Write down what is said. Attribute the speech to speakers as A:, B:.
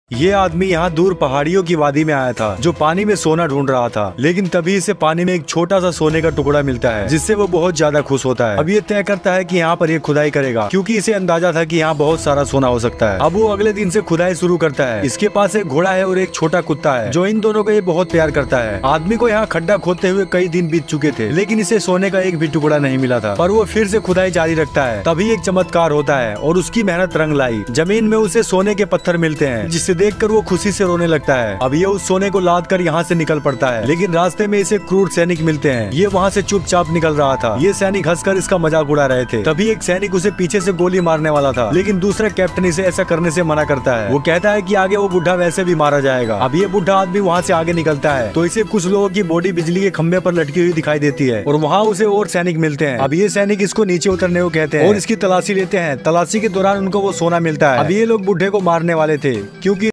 A: ये आदमी यहाँ दूर पहाड़ियों की वादी में आया था जो पानी में सोना ढूंढ रहा था, लेकिन तभी इसे पानी में एक छोटा सा सोने का टुकड़ा मिलता है जिससे वो बहुत ज्यादा खुश होता है। अब ये तय करता है कि यहाँ पर ये खुदाई करेगा क्योंकि इसे अंदाजा था कि यहाँ बहुत सारा सोना हो सकता है। अब वो अगले दिन से खुदाई शुरू करता है। इसके पास एक घोड़ा है और एक छोटा कुत्ता है जो इन दोनों को ये बहुत प्यार करता है। आदमी को यहाँ खड्डा खोदते हुए कई दिन बीत चुके थे, लेकिन इसे सोने का एक भी टुकड़ा नहीं मिला था, पर वो फिर से खुदाई जारी रखता है। तभी एक चमत्कार होता है और उसकी मेहनत रंग लाई। जमीन में उसे सोने के पत्थर मिलते हैं जिसे देखकर वो खुशी से रोने लगता है। अब ये उस सोने को लाद कर यहाँ से निकल पड़ता है, लेकिन रास्ते में इसे क्रूर सैनिक मिलते हैं। ये वहाँ से चुपचाप निकल रहा था। ये सैनिक हंसकर इसका मजाक उड़ा रहे थे। तभी एक सैनिक उसे पीछे से गोली मारने वाला था, लेकिन दूसरा कैप्टन इसे ऐसा करने से मना करता है। वो कहता है कि आगे वो बुढ़ा वैसे भी मारा जाएगा। अब ये बुढ़ा आदमी वहाँ से आगे निकलता है तो इसे कुछ लोगों की बॉडी बिजली के खंभे पर लटकी हुई दिखाई देती है और वहाँ उसे और सैनिक मिलते हैं। अब ये सैनिक इसको नीचे उतरने को कहते हैं और इसकी तलाशी लेते हैं। तलाशी के दौरान उनको वो सोना मिलता है। अब ये लोग बुढ़े को मारने वाले थे क्योंकि